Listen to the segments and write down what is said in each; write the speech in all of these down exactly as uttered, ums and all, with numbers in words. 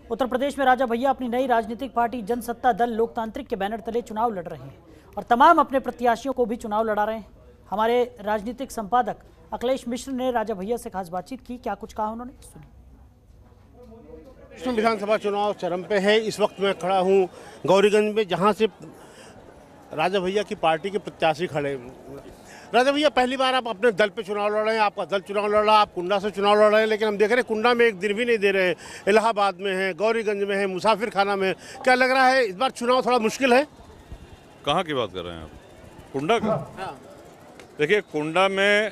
उत्तर प्रदेश में राजा भैया अपनी नई राजनीतिक पार्टी जनसत्ता दल लोकतांत्रिक के बैनर तले चुनाव लड़ रहे हैं और तमाम अपने प्रत्याशियों को भी चुनाव लड़ा रहे हैं। हमारे राजनीतिक संपादक अखिलेश मिश्र ने राजा भैया से खास बातचीत की। क्या कुछ कहा उन्होंने, सुनिए। विधानसभा चुनाव चरम पे है। इस वक्त मैं खड़ा हूँ गौरीगंज में, जहाँ से राजा भैया की पार्टी के प्रत्याशी खड़े। राजा भैया, पहली बार आप अपने दल पे चुनाव लड़ रहे हैं, आपका दल चुनाव लड़ रहा है, आप कुंडा से चुनाव लड़ रहे हैं, लेकिन हम देख रहे हैं कुंडा में एक दिन भी नहीं दे रहे हैं। इलाहाबाद में है, गौरीगंज में है, मुसाफिर खाना में। क्या लग रहा है इस बार चुनाव थोड़ा मुश्किल है? कहाँ की बात कर रहे हैं आप? कुंडा का? देखिए, कुंडा में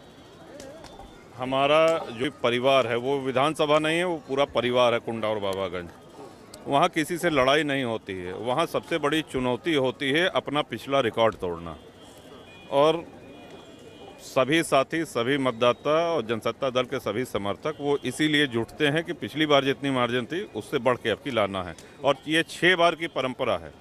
हमारा जो परिवार है वो विधानसभा नहीं है, वो पूरा परिवार है। कुंडा और बाबागंज, वहाँ किसी से लड़ाई नहीं होती है। वहाँ सबसे बड़ी चुनौती होती है अपना पिछला रिकॉर्ड तोड़ना। और सभी साथी, सभी मतदाता और जनसत्ता दल के सभी समर्थक वो इसीलिए जुटते हैं कि पिछली बार जितनी मार्जिन थी उससे बढ़ के अब की लाना है। और ये छः बार की परंपरा है।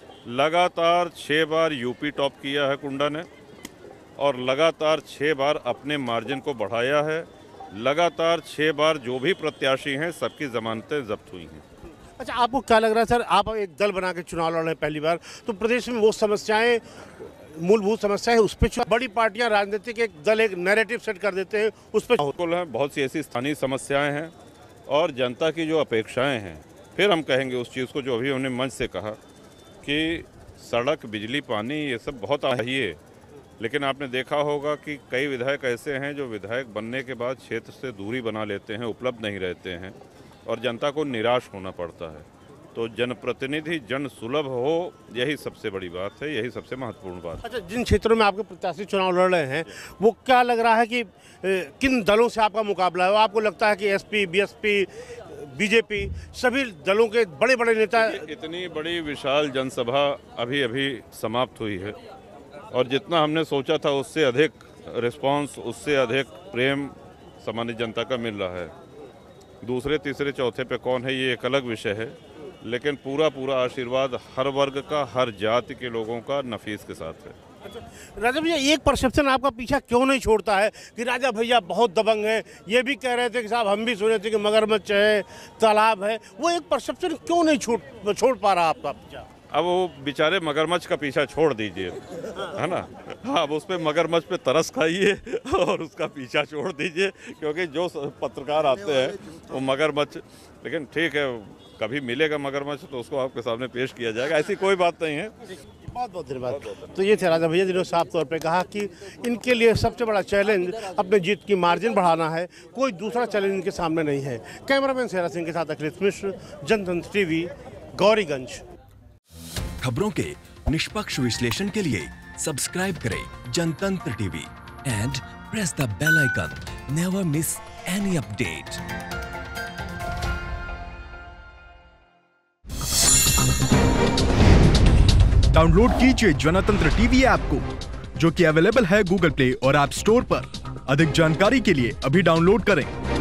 लगातार छः बार यूपी टॉप किया है कुंडा ने, और लगातार छः बार अपने मार्जिन को बढ़ाया है। लगातार छः बार जो भी प्रत्याशी हैं सबकी जमानतें जब्त हुई हैं। अच्छा, आपको क्या लग रहा है सर, आप एक दल बना के चुनाव लड़ रहे हैं पहली बार, तो प्रदेश में वो समस्याएं, मूलभूत समस्याएं, उस पर बड़ी पार्टियां राजनीतिक एक दल एक नैरेटिव सेट कर देते हैं, उस पर बिल्कुल है। बहुत सी ऐसी स्थानीय समस्याएं हैं और जनता की जो अपेक्षाएं हैं। फिर हम कहेंगे उस चीज़ को जो अभी हमने मंच से कहा कि सड़क, बिजली, पानी, ये सब बहुत चाहिए, लेकिन आपने देखा होगा कि कई विधायक ऐसे हैं जो विधायक बनने के बाद क्षेत्र से दूरी बना लेते हैं, उपलब्ध नहीं रहते हैं और जनता को निराश होना पड़ता है। तो जनप्रतिनिधि जन सुलभ हो, यही सबसे बड़ी बात है, यही सबसे महत्वपूर्ण बात है। अच्छा, जिन क्षेत्रों में आपके प्रत्याशी चुनाव लड़ रहे हैं, वो क्या लग रहा है कि ए, किन दलों से आपका मुकाबला है? आपको लगता है कि एसपी, बीएसपी, बीजेपी, सभी दलों के बड़े बड़े नेता? इतनी बड़ी विशाल जनसभा अभी अभी समाप्त हुई है और जितना हमने सोचा था उससे अधिक रिस्पांस, उससे अधिक प्रेम सामान्य जनता का मिल रहा है। दूसरे, तीसरे, चौथे पे कौन है ये एक अलग विषय है, लेकिन पूरा पूरा आशीर्वाद हर वर्ग का, हर जाति के लोगों का नफीस के साथ है। अच्छा, राजा भैया, एक परसेप्शन आपका पीछा क्यों नहीं छोड़ता है कि राजा भैया बहुत दबंग है? ये भी कह रहे थे कि साहब, हम भी सुने थे कि मगरमच्छ है, तालाब है, वो एक परसेप्शन क्यों नहीं छोड़ छोड़ पा रहा आपका पीछा? अब वो बेचारे मगरमच्छ का पीछा छोड़ दीजिए, है ना। हाँ, अब उस पर मगरमच्छ पे तरस खाइए और उसका पीछा छोड़ दीजिए, क्योंकि जो पत्रकार आते हैं वो मगरमच्छ, लेकिन ठीक है, कभी मिलेगा मगरमच्छ तो उसको आपके सामने पेश किया जाएगा, ऐसी कोई बात नहीं है। बहुत बहुत धन्यवाद। तो ये थे राजा भैया, जिन्होंने साफ तौर पे कहा कि इनके लिए सबसे बड़ा चैलेंज अपने जीत की मार्जिन बढ़ाना है, कोई दूसरा चैलेंज इनके सामने नहीं है। कैमरामैन सेरा सिंह के साथ अखिलेश मिश्र, जनतंत्र टीवी, गौरीगंज। खबरों के निष्पक्ष विश्लेषण के लिए सब्सक्राइब करें Jantantra TV and press the bell icon. Never miss any update. Download कीजिए जनतंत्र टीवी ऐप को, जो कि अवेलेबल है गूगल प्ले और ऐप स्टोर पर। अधिक जानकारी के लिए अभी डाउनलोड करें।